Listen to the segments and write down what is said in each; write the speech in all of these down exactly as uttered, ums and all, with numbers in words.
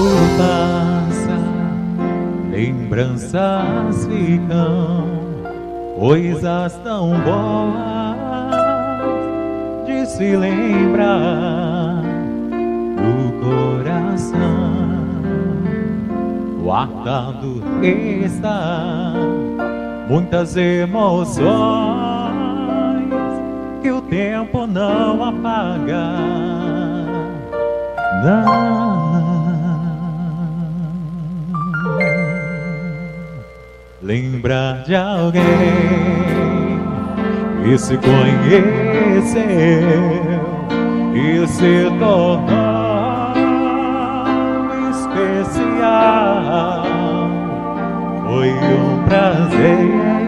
passa, lembranças ficam, coisas tão boas de se lembrar do coração. Guardado está muitas emoções que o tempo não apaga. Não. Lembrar de alguém que se conheceu e se tornou especial. Foi um prazer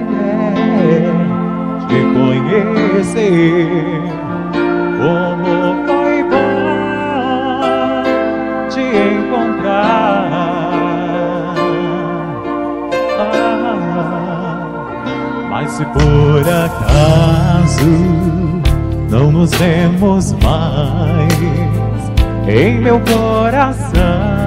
te conhecer. Como foi bom te encontrar. Ah, mas se por acaso não nos vemos mais, em meu coração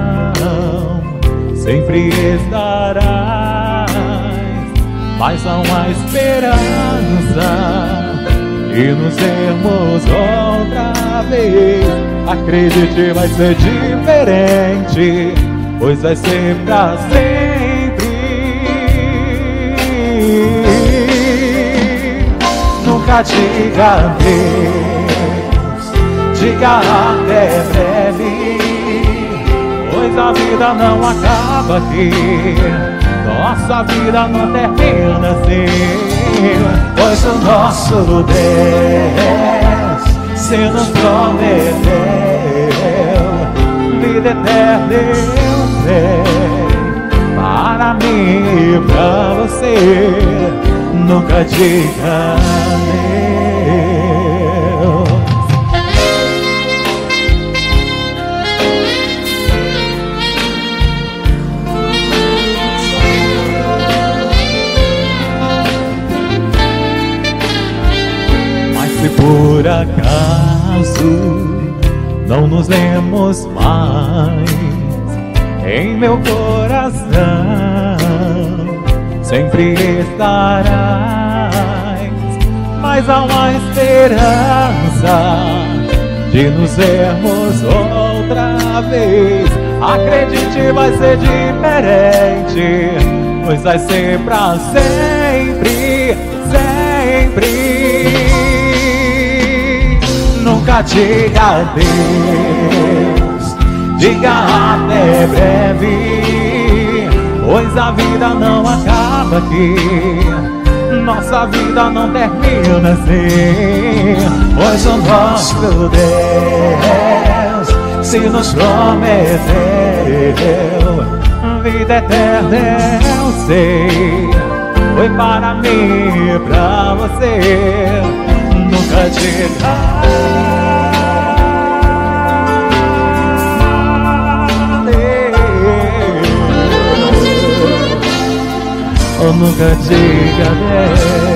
sempre estarás. Mas há uma esperança de nos vermos outra vez. Acredite, vai ser diferente, pois vai ser pra sempre. Nunca diga adeus, diga até breve, pois a vida não acaba aqui, nossa vida não termina assim. Pois o nosso Deus se nos prometeu vida eterna, eu sei, para mim e pra você. Nunca diga adeus. Se por acaso não nos vemos mais, em meu coração sempre estarás. Mas há uma esperança de nos vermos outra vez. Acredite, vai ser diferente, pois vai ser pra sempre, sempre. Nunca diga adeus, diga até breve, pois a vida não acaba aqui, nossa vida não termina assim. Pois o nosso Deus se nos prometeu vida eterna, eu sei, foi para mim e pra você. Nunca diga adeus, oh, nunca diga adeus.